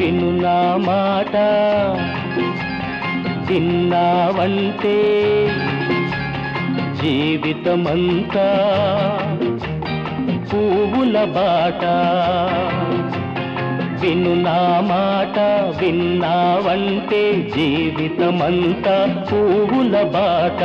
విను నా మాట విన్నావంటే జీవితమంతా పువ్వుల బాట విను నా మాట విన్నావంటే జీవితమంతా పువ్వుల బాట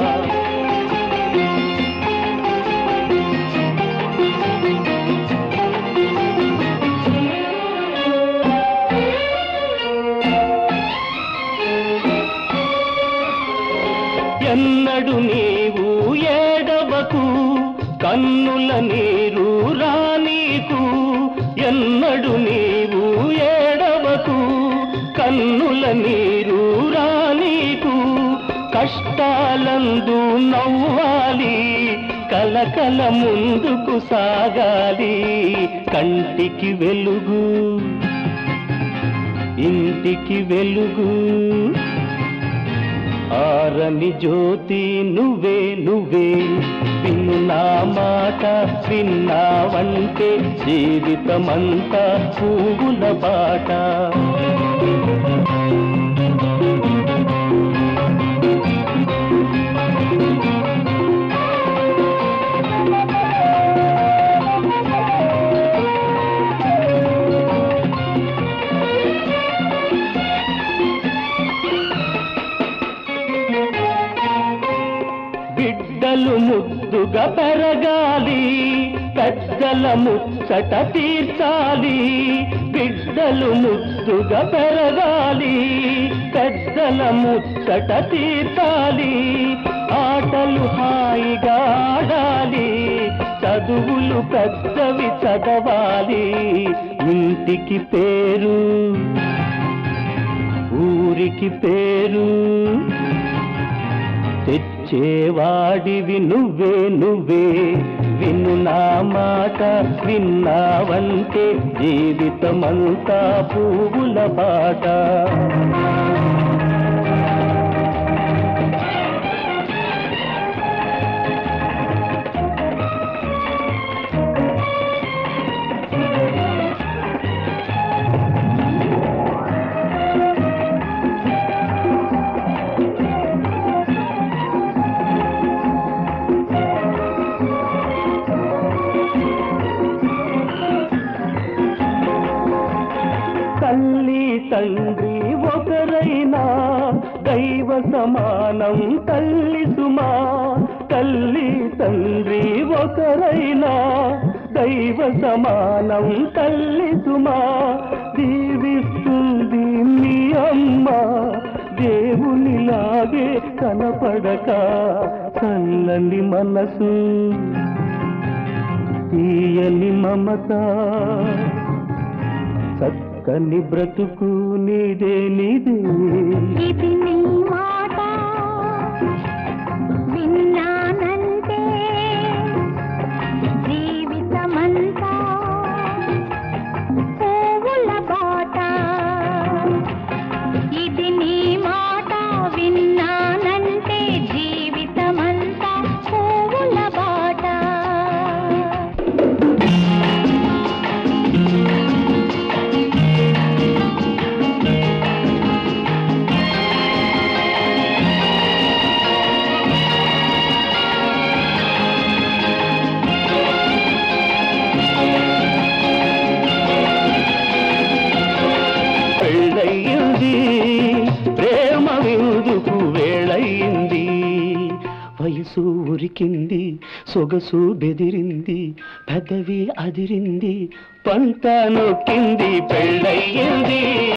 ఎన్నడు నీవు ఏడవకు కన్నుల నీరు రానీకు ఎన్నడు నీవు ఏడవకు కన్నుల నీరు రానీకు కష్టాలందు నవ్వాలి కలకల ముందుకు సాగాలి కంటికి వెలుగు ఇంటికి వెలుగు ఆరని జ్యోతి నువ్వే నువ్వే విను నా మాట విన్నావంటే జీవితమంతా పువ్వుల బాట ముద్దుగా పెరగాలి పెద్దల ముచ్చట తీర్చాలి బిడ్డలు ముద్దుగా పెరగాలి పెద్దల ముచ్చట తీర్చాలి ఆటలు హాయిగా ఆడాలి చదువులు పెద్దవి చదవాలి ఇంటికి పేరు ఊరికి పేరు తెచ్చేవాడివి నువ్వే నువ్వే విను నా మాట విన్నావంటే జీవితమంతా పువ్వుల బాట తండ్రి ఒకరైనా దైవ సమానం తల్లి సుమా తల్లి తండ్రి ఒకరైనా దైవ సమానం తల్లి సుమా దీవిస్తుంది మీ అమ్మ దేవునిలాగే కనపడక చల్లని మనసు తీయని మమత కన్ని బ్రతుకు నీదే నీదే ఇది నీ మాట విన్నానంటే జీవితమంతా పువ్వుల బాట ఇది నీ మాట విన్నానంటే జీవితమంతా పువ్వుల బాట ప్రేమ విందుకు వేళయింది వయసు ఉరికింది సొగసు బెదిరింది పెదవి అదిరింది పంట నొక్కింది పెళ్ళయింది